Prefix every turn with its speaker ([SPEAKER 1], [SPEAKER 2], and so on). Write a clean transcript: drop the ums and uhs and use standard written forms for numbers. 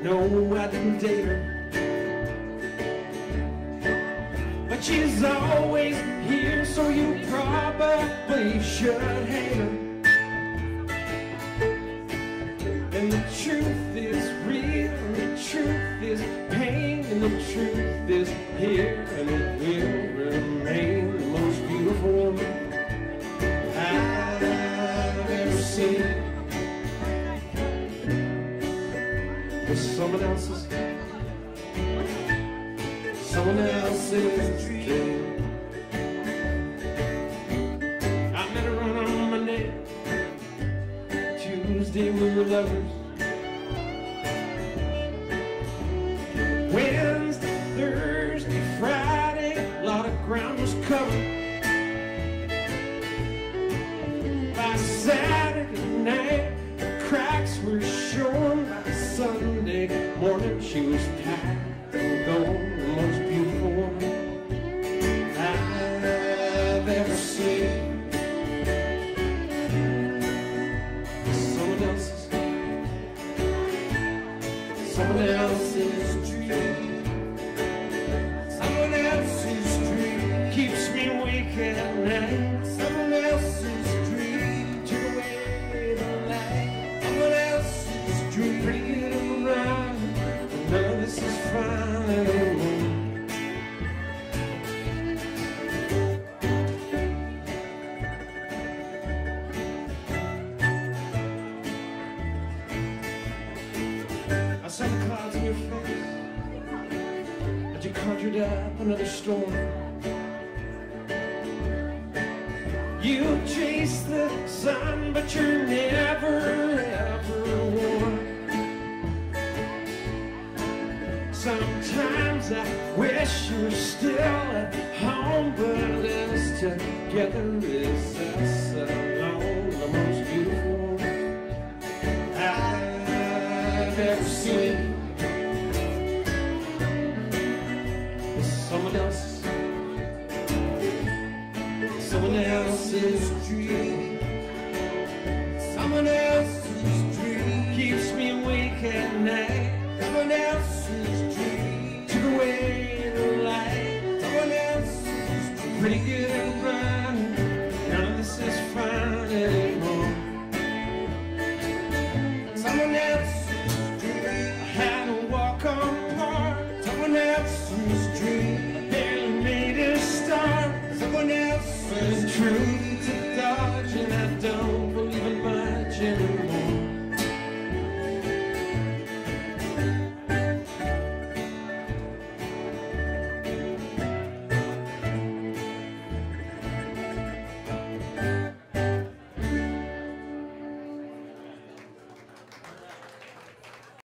[SPEAKER 1] No, I didn't date her, but she's always here, so you probably should hate her. And the truth is real, and the truth is pain, and the truth is here, and it will remain the most beautiful woman I've ever seen. With someone else's dream. I met her on Monday, Tuesday we were lovers, Wednesday, Thursday, Friday, a lot of ground was covered. By Saturday night, the cracks were showing. By Sunday morning, she was packed and gone. The most beautiful woman I've ever seen. Someone else's dream. Someone else's dream keeps me awake at night. Someone else's dream took away the light. Someone else's dream, pretty good and right, but none of this is fine anymore. I saw the clouds in your face, but you conjured up another storm. You chase the sun, but you're never ever warm. Sometimes I wish you were still at home, but us together is us alone. The most beautiful woman I've ever seen. Someone else's dream. Someone else's dream keeps me awake at night. Someone else's dream took away the light. Someone else's dream, pretty good and fine. None of this is fine anymore. Someone else's dream, I had to walk on part. Someone else's dream, I barely made a start. Someone else's truth to dodge, and I don't believe in much anymore.